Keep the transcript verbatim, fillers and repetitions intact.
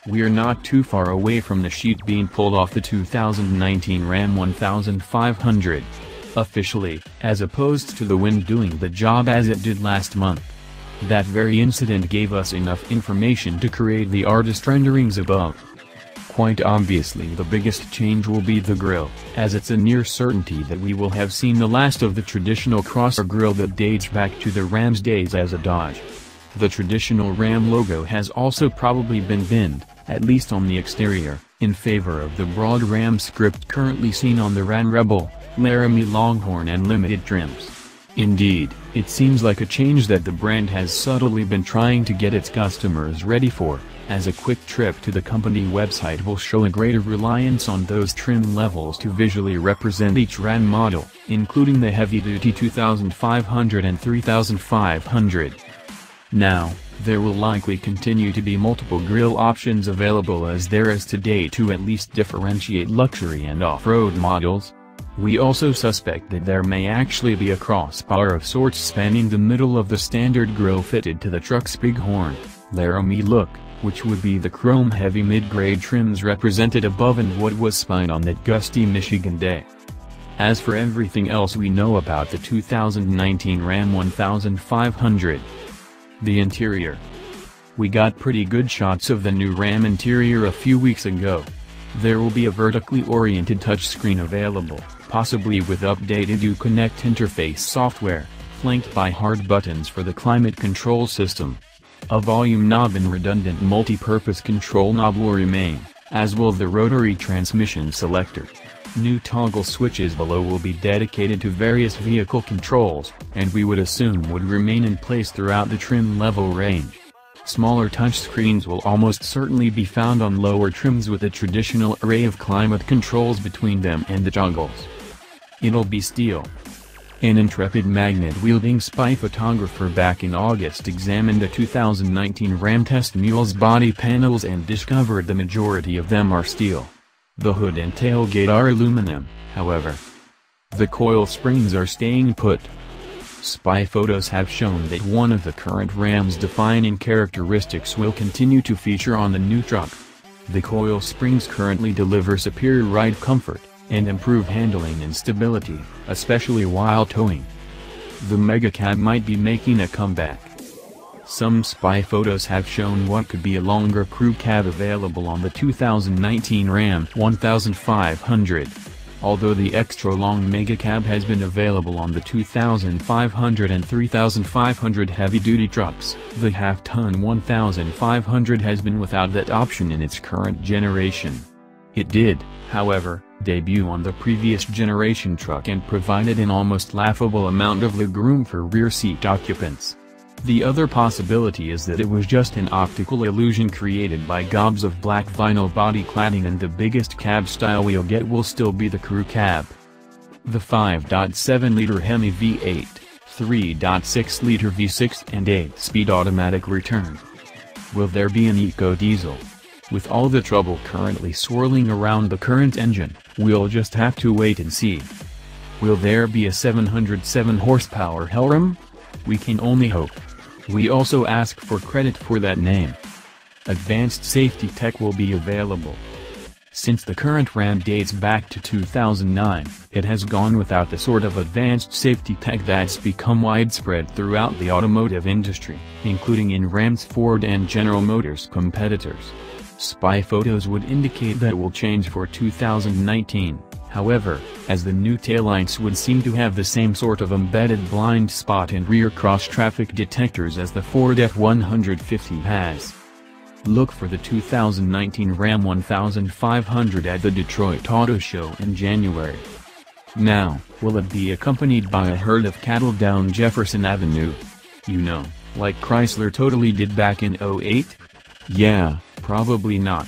We're not too far away from the sheet being pulled off the two thousand nineteen Ram fifteen hundred. Officially, as opposed to the wind doing the job as it did last month. That very incident gave us enough information to create the artist renderings above. Quite obviously the biggest change will be the grille, as it's a near certainty that we will have seen the last of the traditional crosser grille that dates back to the Ram's days as a Dodge. The traditional Ram logo has also probably been binned, at least on the exterior, in favor of the broad Ram script currently seen on the Ram Rebel, Laramie Longhorn and Limited trims. Indeed, it seems like a change that the brand has subtly been trying to get its customers ready for, as a quick trip to the company website will show a greater reliance on those trim levels to visually represent each Ram model, including the heavy-duty two thousand five hundred and three thousand five hundred. Now, there will likely continue to be multiple grille options available as there is today to at least differentiate luxury and off-road models. We also suspect that there may actually be a crossbar of sorts spanning the middle of the standard grille fitted to the truck's bighorn, Laramie look, which would be the chrome-heavy mid-grade trims represented above and what was spun on that gusty Michigan day. As for everything else we know about the two thousand nineteen Ram fifteen hundred. The interior. We got pretty good shots of the new Ram interior a few weeks ago. There will be a vertically oriented touchscreen available, possibly with updated Uconnect interface software, flanked by hard buttons for the climate control system. A volume knob and redundant multi-purpose control knob will remain, as will the rotary transmission selector. New toggle switches below will be dedicated to various vehicle controls, and we would assume would remain in place throughout the trim level range. Smaller touchscreens will almost certainly be found on lower trims with a traditional array of climate controls between them and the toggles. It'll be steel. An intrepid magnet-wielding spy photographer back in August examined a two thousand nineteen Ram Test Mule's body panels and discovered the majority of them are steel. The hood and tailgate are aluminum, however. The coil springs are staying put. Spy photos have shown that one of the current Ram's defining characteristics will continue to feature on the new truck. The coil springs currently deliver superior ride comfort, and improve handling and stability, especially while towing. The Megacab might be making a comeback. Some spy photos have shown what could be a longer crew cab available on the two thousand nineteen Ram fifteen hundred. Although the extra-long Megacab has been available on the two thousand five hundred and three thousand five hundred heavy-duty trucks, the half-ton fifteen hundred has been without that option in its current generation. It did, however, debut on the previous generation truck and provided an almost laughable amount of legroom for rear seat occupants. The other possibility is that it was just an optical illusion created by gobs of black vinyl body cladding and the biggest cab style we'll get will still be the crew cab. The five point seven liter Hemi V eight, three point six liter V six and eight speed automatic return. Will there be an eco-diesel? With all the trouble currently swirling around the current engine, we'll just have to wait and see. Will there be a seven hundred seven horsepower Hellram? We can only hope. We also ask for credit for that name. Advanced safety tech will be available. Since the current Ram dates back to two thousand nine, it has gone without the sort of advanced safety tech that's become widespread throughout the automotive industry, including in Ram's Ford and General Motors competitors. Spy photos would indicate that will change for two thousand nineteen. However, as the new taillights would seem to have the same sort of embedded blind spot and rear cross-traffic detectors as the Ford F one fifty has. Look for the two thousand nineteen Ram fifteen hundred at the Detroit Auto Show in January. Now, will it be accompanied by a herd of cattle down Jefferson Avenue? You know, like Chrysler totally did back in oh eight? Yeah, probably not.